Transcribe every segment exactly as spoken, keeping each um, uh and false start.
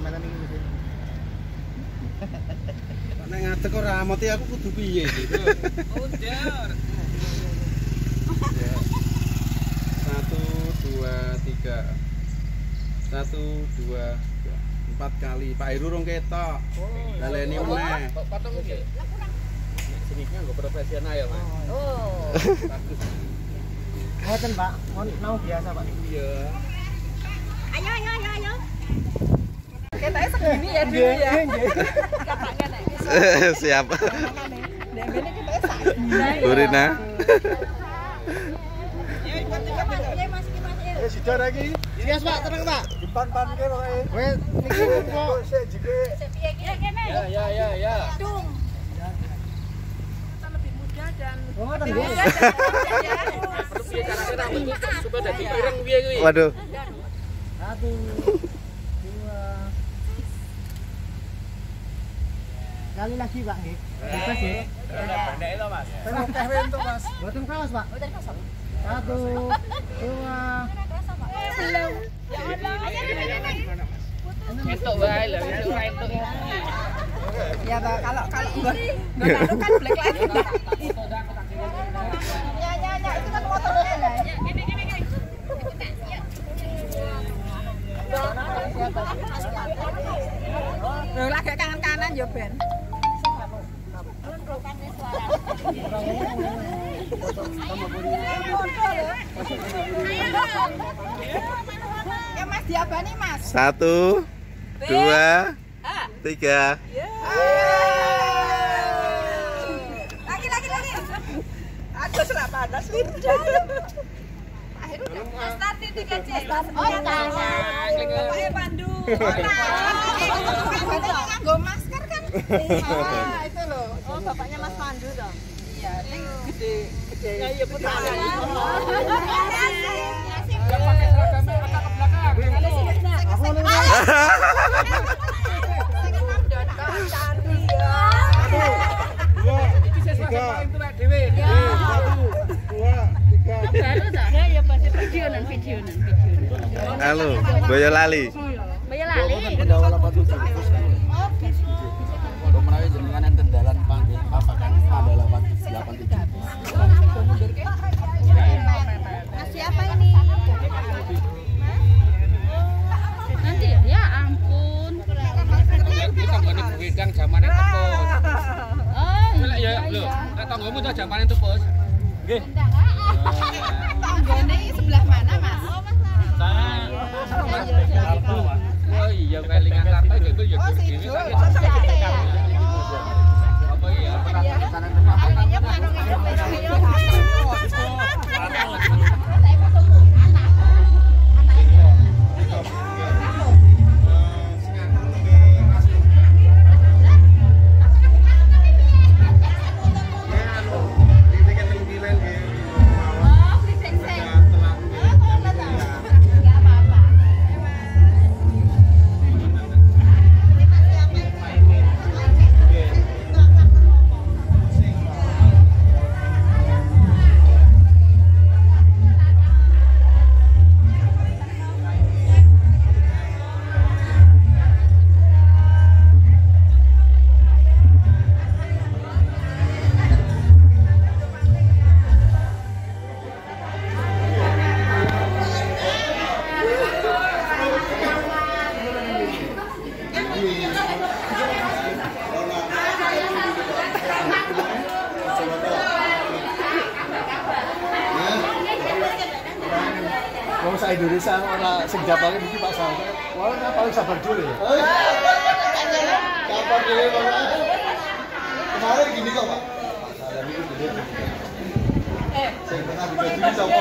kamerane iki. Nek ngadeg ora mati aku kudu piye iki? Ujar. Satu, dua, tiga. Satu, dua, tiga. Empat kali. Pak Heru rong ketok. Baleni meneh. Potong iki. Sini kan nggo profesional ya, Mas. Oh. Bagus. Ngeten, Pak. Mon mau biasa, Pak. Iya. Ayo ayo ayo ayo. Ketoknya segini ya dulu ya. Katanya nek. Siap. Nek ngene ketoknya sak. Burina. Ya ikut-ikut Mas, ya Mas iki Mas. Eh sudah lagi. Siap, Pak. Tenang, Pak. Dipan-panke pokoke. Wes niki kok sik jike. Sik piye iki kene? Ya ya ya ya. Dung. Kita lebih muda dan Oh, ngoten lebih nggih. muda dan ya. Perlu piye carane rambut supaya dadi ireng piye kuwi? Waduh. Satu, dua. Kali lagi, Pak nggih. Bebas ya. Bandek itu, Mas. Tengah teh untuk, Mas. Boten kaos, Pak. Boten kosong. Satu, dua. Belum. Ya Allah. Ayo ayo. Entuk wae lho, itu ora entuk. Ya Pak, kalau kalau enggak enggak tahu kan black light. Ya ya ya, itu kan motornya lah. Ya gini gini gini. Loh, lagi kangen kanan ya Ben. Ya Mas diabani Mas. Satu, dua, tiga. Lagi lagi lagi. Aku selak panas lidah. Akhirnya Mas Tarti tiga C. Oh ya Bapaknya Pandu. Bapaknya nganggo masker kan? Ah itu loh. Oh bapaknya Mas Pandu dong. Iya, ini gede gede. Ya iya putranya. Enggak pakai seragamnya mata ke belakang. Aku ning. Iki sesuk paling tuwek dhewe. Satu, dua, tiga. Baru dah. Ya ya pasti videonan videonan videonan. Halo, Boyolali. Boyolali. Kok menawi jenengan enten dalan panggung apa kan ada delapan delapan tujuh. Mas siapa ini? Nanti ya ampun. Iki tanggane wedang zamane tepus. Oh. Ya lho, nek tanggomu ta zamane tepus. Nggih. Tanggane sebelah mana, Mas? Oh iya kelingan kartu itu ya dhewe sakit. Apa iya? Namanya Pak Wong sak Indonesia ora sing jabane iki Pak Sabar. Wong paling sabar dulu ya. Kapan dhewe Pak? Kemarin gini kok, Pak. Salah iki gede. Eh, sing pernah dibagi sapa?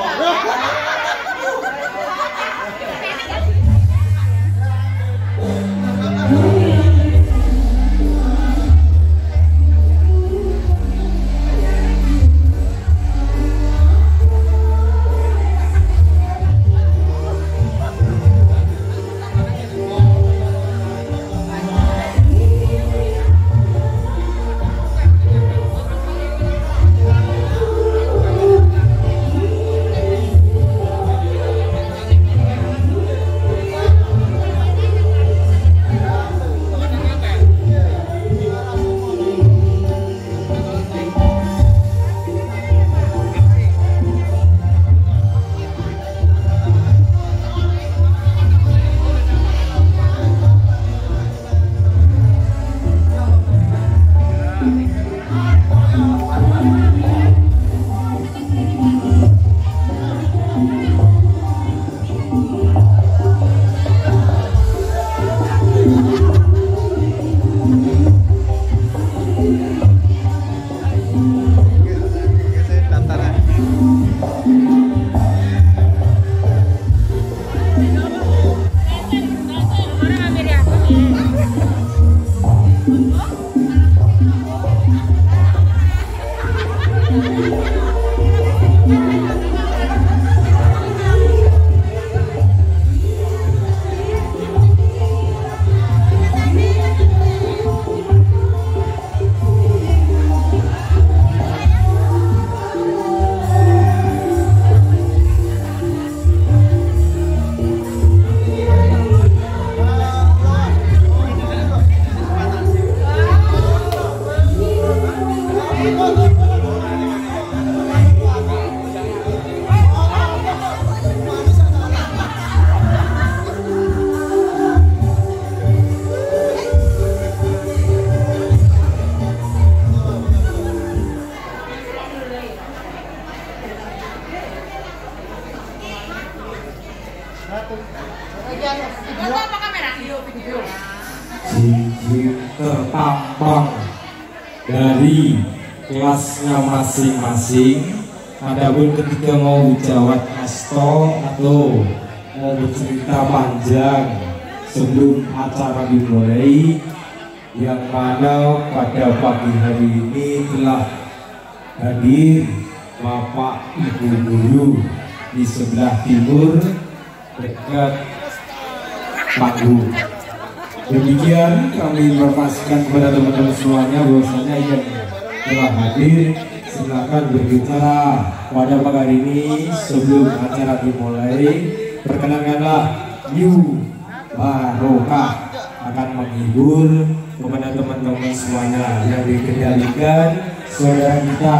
cincin tertampang dari kelasnya masing-masing. Adapun ketika mau jawab asto atau mau bercerita panjang sebelum acara dimulai, yang mana pada pagi hari ini telah hadir Bapak Ibu Guru di sebelah timur dekat panggung. Demikian kami informasikan kepada teman-teman semuanya bahwasanya yang telah hadir silakan berbicara pada pagi hari ini sebelum acara dimulai. Perkenankanlah Yu Barokah akan menghibur kepada teman-teman semuanya yang dikendalikan saudara kita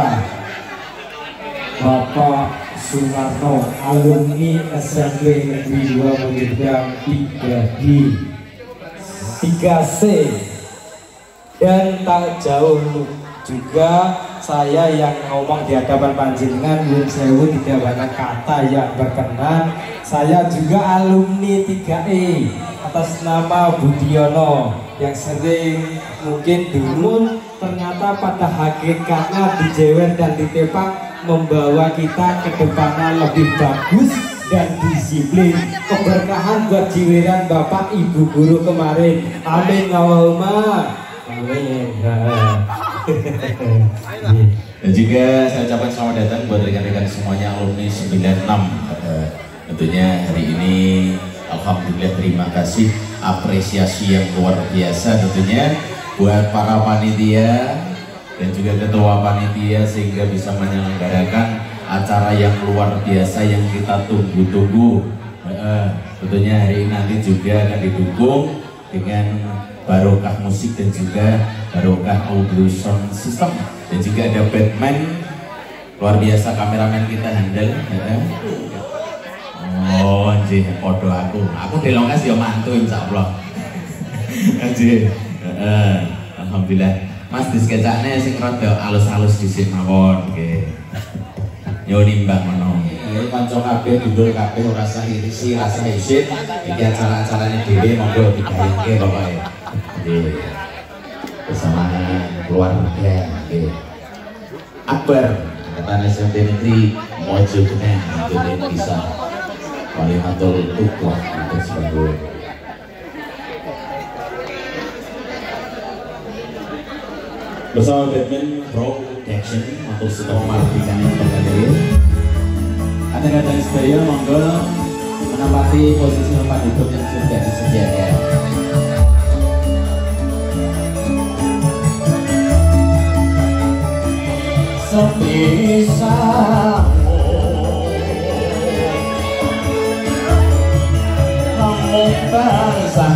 Bapak Soekarno, alumni S M P Negeri dua Medan tiga D tiga C. Dan tak jauh juga saya yang ngomong di hadapan panjenengan Yun Sewu tidak banyak kata yang berkenan. Saya juga alumni tiga E atas nama Budiono yang sering mungkin dulu ternyata pada hakikatnya dijewer dan ditepak membawa kita ke depannya lebih bagus dan disiplin. Keberkahan buat jiwiran Bapak Ibu Guru kemarin. Amin Allahumma amin. Dan juga saya ucapkan selamat datang buat rekan-rekan semuanya alumni sembilan enam. Uh, tentunya hari ini alhamdulillah terima kasih apresiasi yang luar biasa tentunya buat para panitia dan juga ketua panitia sehingga bisa menyelenggarakan acara yang luar biasa yang kita tunggu-tunggu. Uh, tentunya hari ini nanti juga akan didukung dengan barokah musik dan juga barokah audio sound system dan juga ada Batman luar biasa, kameramen kita handle. Uh, oh anjir, podo aku aku delongas ya mantu insyaallah. Anjir. Uh, alhamdulillah Mas diskecane sing rada alus-alus dhisik mawon nggih. Yo nimbang ngono. Iki kanca kabeh dulur kabeh ora usah irisi, rasa isin. Iki acara-acarane dhewe monggo digayengke pokoke. Nggih. Bersama keluarga nggih. Akbar katanya S M P Negeri Mojo Genen untuk bisa Walimatul Tukwah untuk sebagai bersama Batman Production untuk semua martikan yang terhadir. Kadang-kadang sedaya monggo menempati posisi tempat duduk yang sudah disediakan. Sepisamu kamu bangsa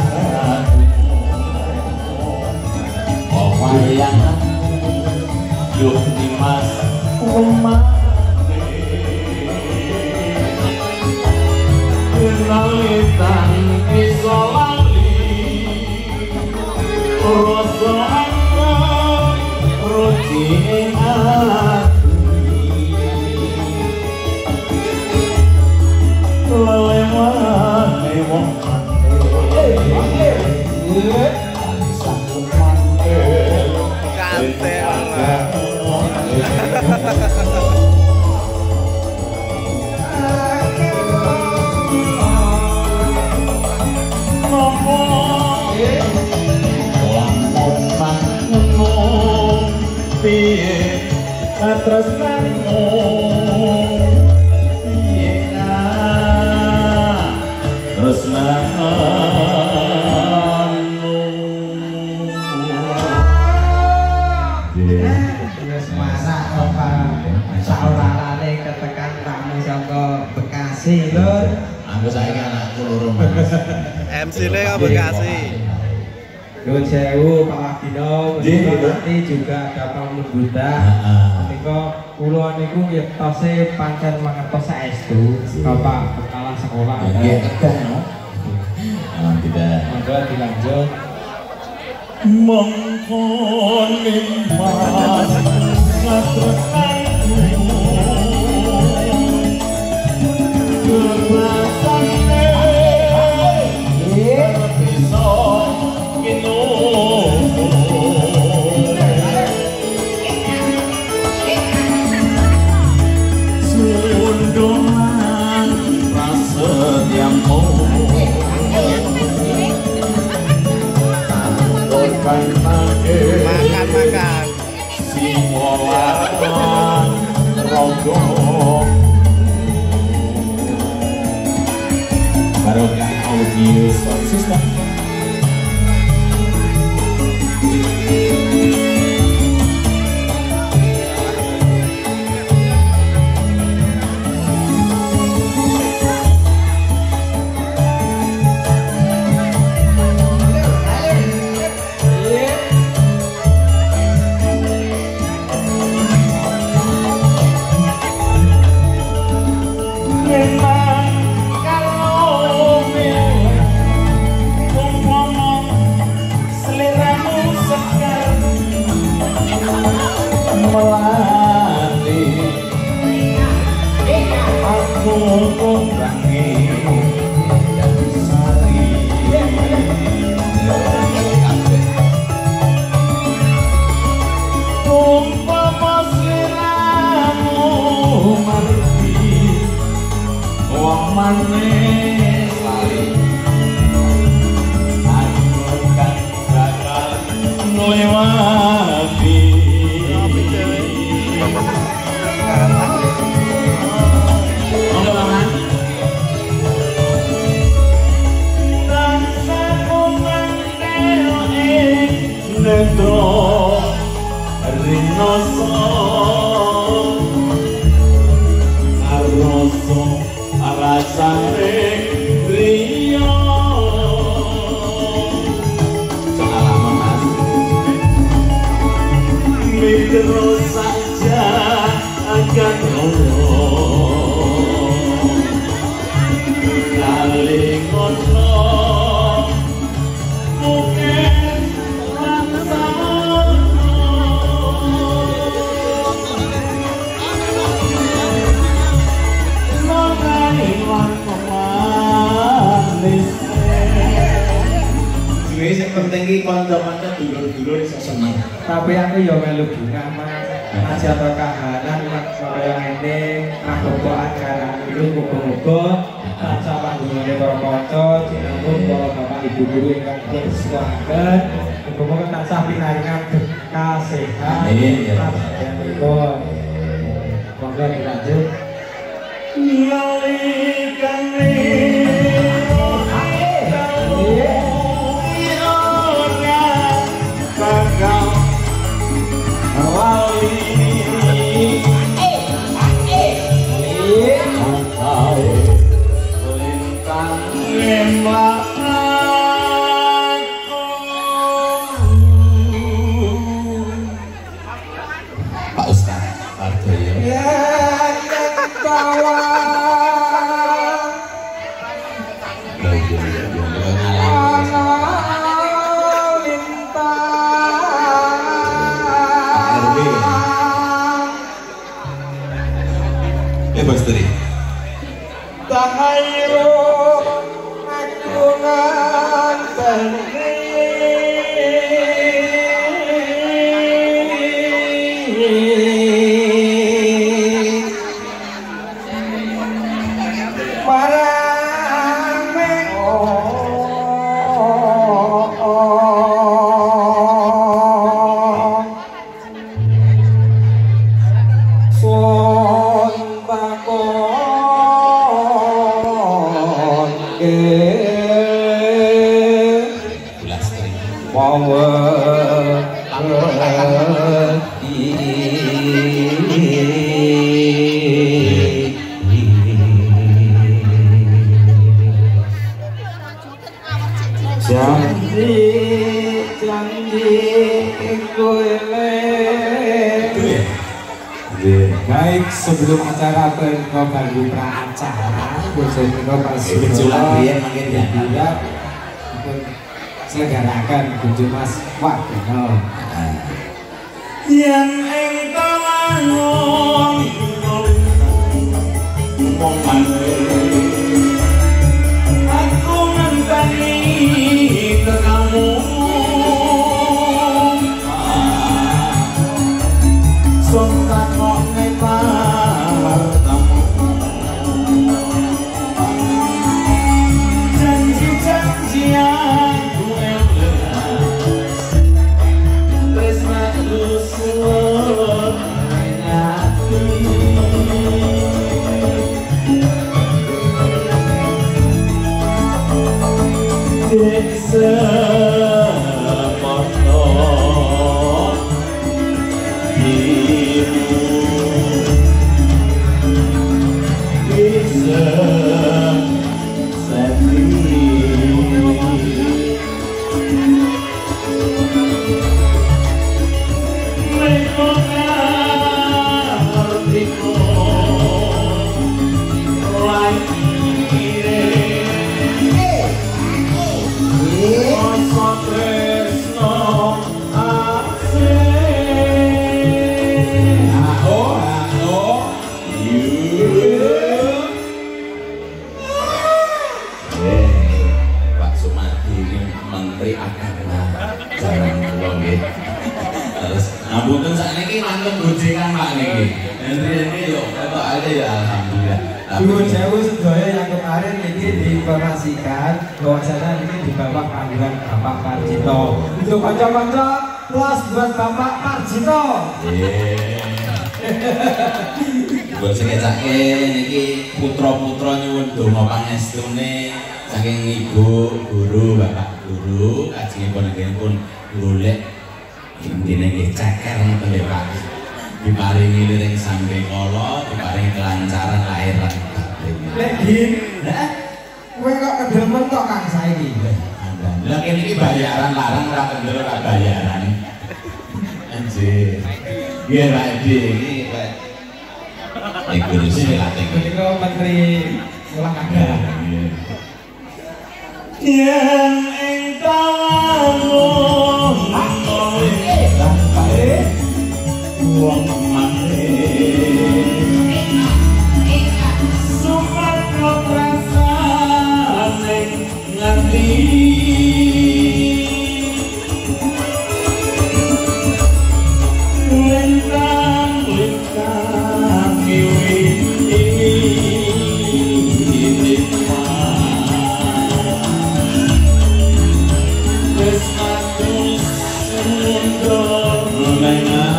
wayang yuk dimas rumah kenalitan bisa lali rasa akan roti hati lewat-lewat terus nangmu terus nangmu saurarane ketekan tamu saka Bekasi lho. Aku saiki anakku loro Mas. M C-ne kok Bekasi. Nyuwun sewu Pak Wadino, nanti juga ada Pak Muda. Ketika kula niku ngetose pancen mangertos saestu Bapak kepala sekolah. Nggih, kedah no. Tidak. Monggo dilanjut. Mongko limbas ngatur aku kebasanne bisa Makan makan. Simolakan rogo barokah audio sound system. Tapi aku ya melu bunga mas, aja atau kahanan kaya ngene, aku kok acara itu muga-muga tansah panjenengane para kanca, jinangun para bapak ibu guru ingkang bersuwaken, muga-muga tansah pinaringan berkah sehat. Amin ya rabbal alamin. Monggo dilanjut. Pak Ustaz Ardoyo. Eh Mas Teri. Tahayu agungan bani Baik, sebelum acara Penko Bagi Pracara Bosan Penko Pasti Berjulang dia makin ya Tidak selenggarakan Kunjung Mas Wadono yang engkau lalu aku ngenteni ke kamu sontak kok nepar kamu janji-janjian ku elak Nyuwun sewu sedaya yang kemarin ini diinformasikan bahwasanya ini di Bapak Panggilan Bapak Parjito. Untuk kanca-kanca plus buat Bapak Parjito. Buat sekecake niki putra-putra nyuwun donga pangestune saking ibu guru bapak guru kajengipun nggih golek intine nggih ceker ngoten lho Pak. Diparingi liring sampai kala, diparingi kelancaran lahir lan batin. Lagi, nah, kowe kok kedemen kok Kang saiki. Lah kene iki bayaran larang ora kendel ora bayaran. Anjir. Nggih Pak Edi iki Pak. Iku silating. Menika Menteri Olahraga. Yang engkau wong mati sumpah prasane nganti lintang lintang wiwi ini wis atus sundor menang.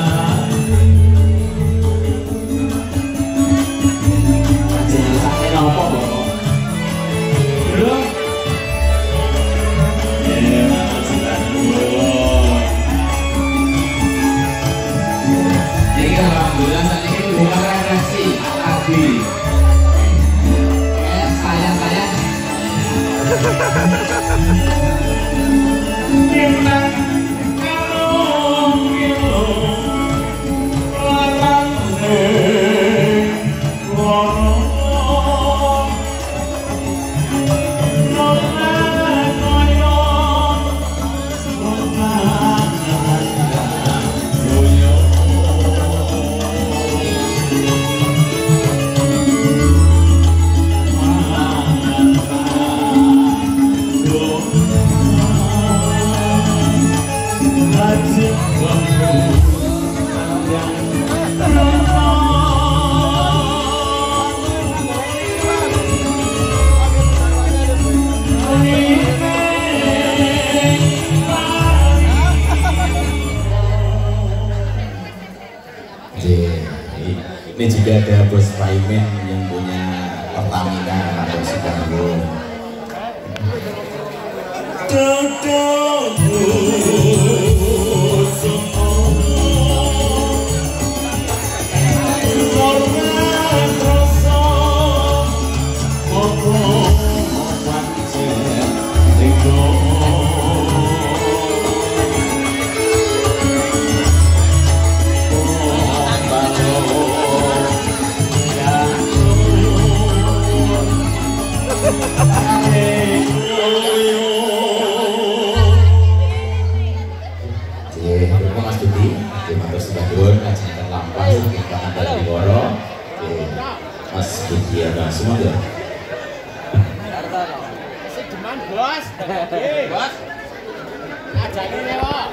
Ini juga ada Bos Paimin yang punya Pertamina atau Sikargo. Semoga sedeman bos, bos, ajakin ya kok.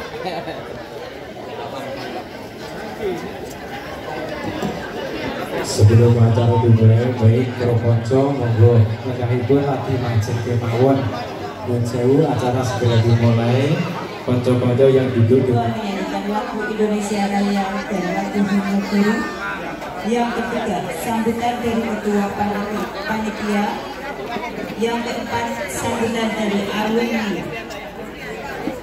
Sebelum acara dimulai, baik Proponco monggo menyahipun lagi majeng kemawon. Nyuwun sewu acara segera dimulai. Konco-konco yang duduk di lagu Indonesia Raya dan lagu Himne. Yang ketiga, sambutan dari ketua panitia. Yang keempat, sambutan dari alumni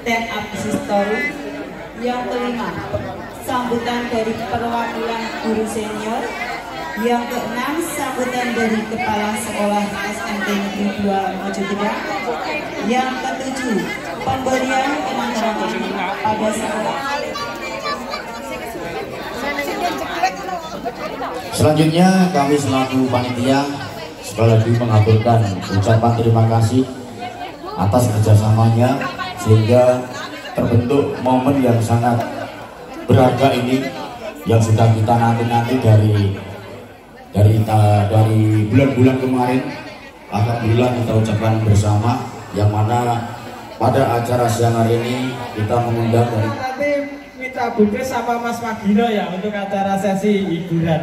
stand up history. Yang kelima, sambutan dari perwakilan guru senior. Yang keenam, sambutan dari Kepala Sekolah S M T Negeri dua Mojogedang. Yang ketujuh, pemberian penghargaan pada sekolah. Selanjutnya kami selaku panitia sekali lagi mengaturkan ucapan terima kasih atas kerjasamanya sehingga terbentuk momen yang sangat berharga ini yang sudah kita nanti-nanti dari dari dari bulan-bulan kemarin. Alhamdulillah kita ucapkan bersama, yang mana pada acara siang hari ini kita mengundang dari nanti minta Bude sama Mas Magino ya untuk acara sesi hiburan.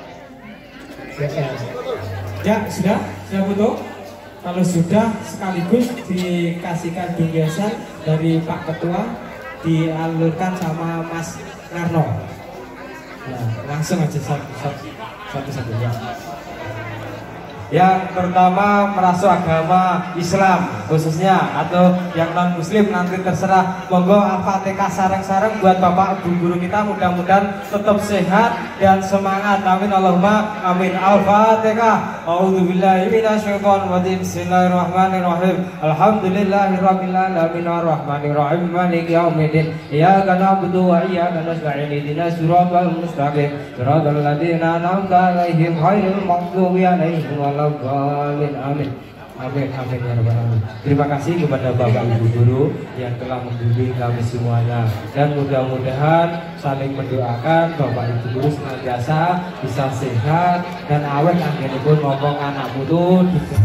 Ya sudah, sudah foto. Kalau sudah sekaligus dikasihkan bingkisan dari Pak Ketua, dialurkan sama Mas Narno. Nah, langsung aja satu-satu ya. Yang pertama merasuk agama Islam khususnya atau yang non muslim nanti terserah, monggo Al-Fatihah sareng-sareng buat bapak ibu guru kita, mudah-mudahan tetap sehat dan semangat, amin Allahumma amin. Al-Fatihah. A'udzubillahi minasyaitonir rajim. Bismillahirrahmanirrahim. Alhamdulillahirabbil alamin arrahmanir rahim maliki yaumiddin. Iyyaka na'budu wa iyyaka nasta'in. Ihdinas siratal mustaqim. Siratal ladzina an'amta 'alaihim ghairil maghdubi 'alaihim amin, amin, amin, amin ya rabbal alamin. Terima kasih kepada bapak ibu guru yang telah membimbing kami semuanya, dan mudah-mudahan saling mendoakan bapak ibu guru senantiasa bisa sehat dan awet anggenipun ngomong anak putu.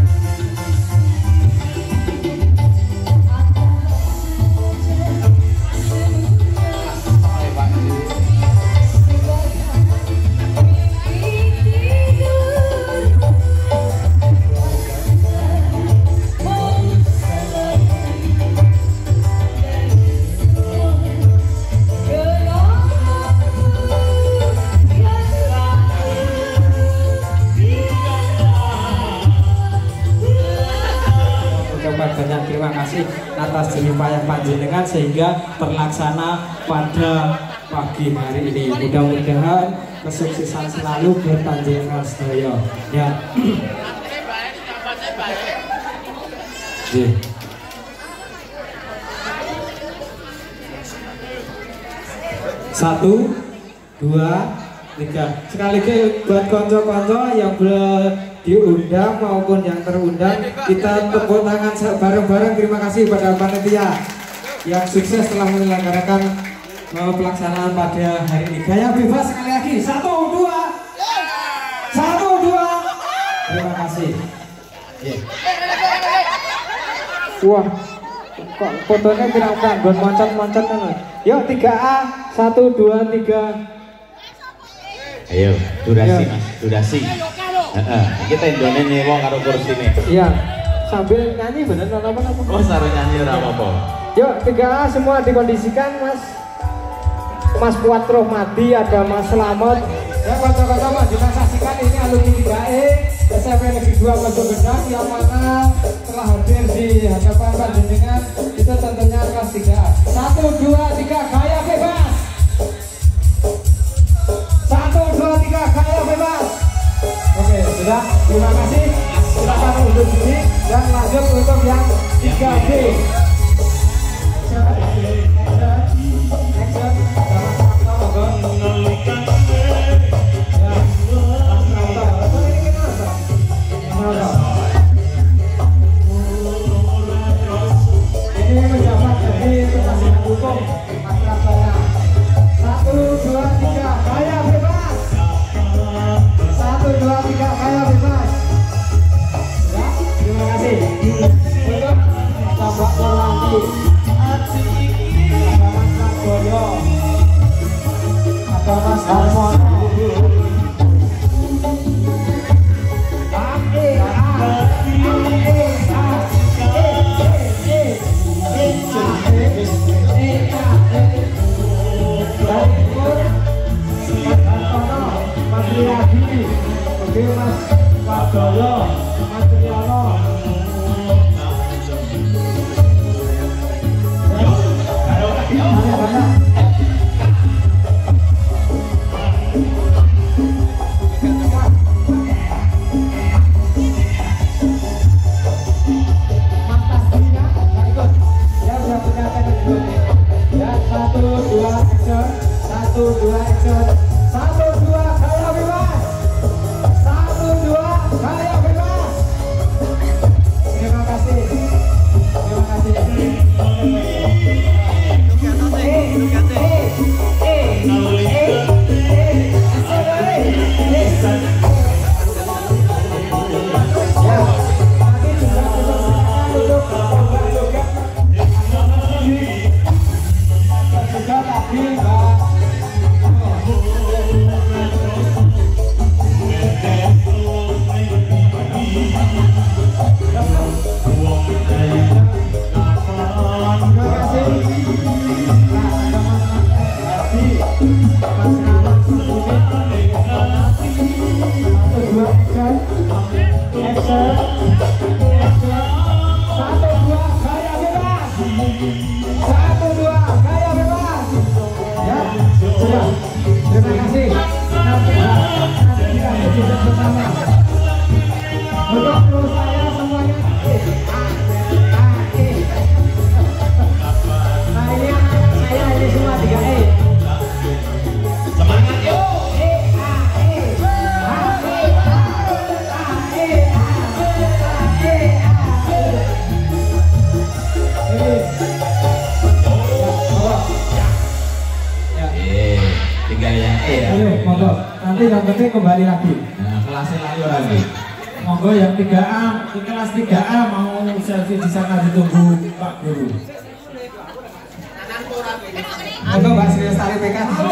Banyak terima kasih atas jeripayah panjenengan sehingga terlaksana pada pagi hari ini. Mudah-mudahan kesuksesan selalu berpanjenengan sedaya ya. Satu, dua, tiga. Sekali lagi buat konco-konco yang belum diundang maupun yang terundang, kita tepuk tangan bareng-bareng. Terima kasih pada panitia yang sukses telah menyelenggarakan uh, pelaksanaan pada hari ini. Gaya bebas sekali lagi. Satu, dua, satu, dua. Terima kasih. Yeah. Wah, kok fotonya kira-kira buat moncat-moncat kan? Yuk tiga A, satu, dua, tiga. Ayo, durasi Ya. mas, durasi. Heeh, kita Indonesia nyewa karo kursi nih. Iya, sambil nyanyi bener apa apa? Oh, saru nyanyi ora apa-apa. Yuk tiga A semua dikondisikan mas. Mas Puat Rohmadi, ada Mas Slamet. Ya kocok-kocok mas, kita saksikan ini alumni tiga E S M P Negeri dua Mojogedang yang mana telah hadir di hadapan panjenengan. Itu tentunya kelas tiga A. Satu, dua, tiga, gaya bebas. Satu, dua, tiga, gaya bebas. Oke, sudah. Terima kasih. Silakan undur diri dan lanjut untuk yang tiga B. Ini menjabat dari penasihat hukum masyarakat. Satu, dua, tiga, gaya bebas. Satu, dua, tiga, gaya bebas. Ya, terima kasih. Untuk tambah Polanti, ada Mas Margoyo, ada Mas Harmon. Mas Riyadi, oke Mas Margoyo, Mas Riyano. action. Satu dua gaya bebas. Satu dua gaya bebas. Terima kasih. Terima kasih. Nanti yang penting kembali lagi. Nah, kelasnya layu lagi. Monggo yang tiga A, di kelas tiga A mau selfie di sana ditunggu Pak Guru. Monggo Mbak Sri Lestari P K.